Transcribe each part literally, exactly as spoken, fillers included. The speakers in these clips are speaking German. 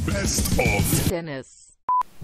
Best of Dennis.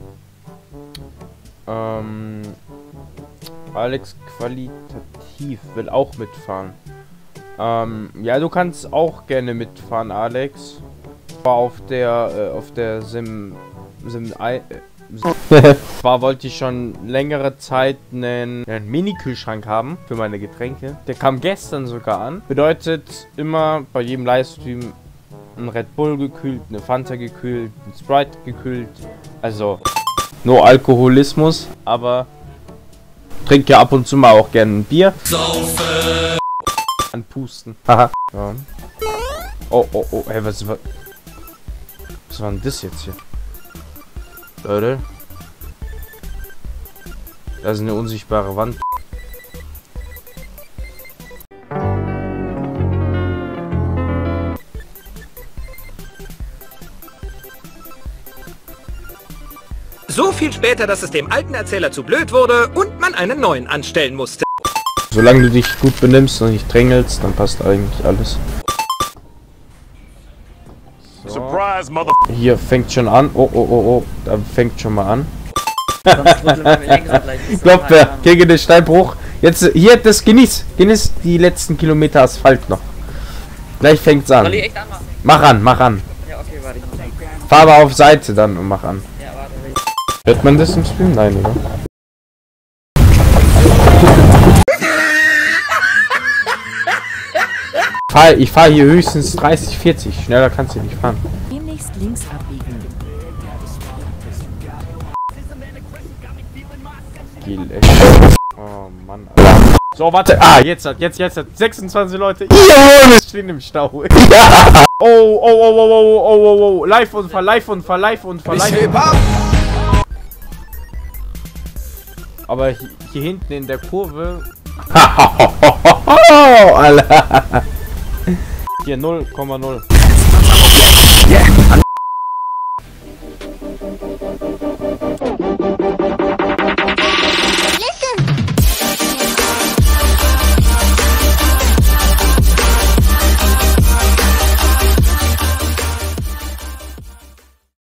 Ähm, Alex qualitativ will auch mitfahren. Ähm, ja, du kannst auch gerne mitfahren, Alex. War auf der, äh, auf der Sim, Sim, äh, Zwar wollte ich schon längere Zeit einen, einen Mini-Kühlschrank haben für meine Getränke. Der kam gestern sogar an. Bedeutet immer bei jedem Livestream ein Red Bull gekühlt, eine Fanta gekühlt, ein Sprite gekühlt. Also nur Alkoholismus, aber trinke ja ab und zu mal auch gerne ein Bier. Saufen! Anpusten. Haha. Ja. Oh, oh, oh, hey, was war... Was war denn das jetzt hier? Leute. Da ist eine unsichtbare Wand. So viel später, dass es dem alten Erzähler zu blöd wurde und man einen neuen anstellen musste. Solange du dich gut benimmst und nicht drängelst, dann passt eigentlich alles. So. Surprise, mother... Hier fängt schon an. Oh, oh, oh, oh. Da fängt schon mal an. Glaubt wer? Gegen den Steinbruch. Jetzt, hier, das genieß. Genieß die letzten Kilometer Asphalt noch. Gleich fängt's an. Soll ich echt anmachen? Mach an, mach an. Ja, okay, warte, ich muss an. Fahr aber auf Seite dann und mach an. Ja, warte, ich... Hört man das im Stream? Nein, oder? Fahr, ich fahre hier höchstens dreißig, vierzig. Schneller kannst du nicht fahren. Demnächst links abbiegen. Gil, echt. Oh Mann, Alter. So, warte. Ah, jetzt hat, jetzt, jetzt hat sechsundzwanzig Leute. Jawohl, wir stehen im Stau. Ja. Oh, oh, oh, oh, oh, oh, oh, oh. Live-Unfall, Live-Unfall, Live-Unfall, Live-Unfall. Aber hier, hier hinten in der Kurve. Alter. Hier null Komma null.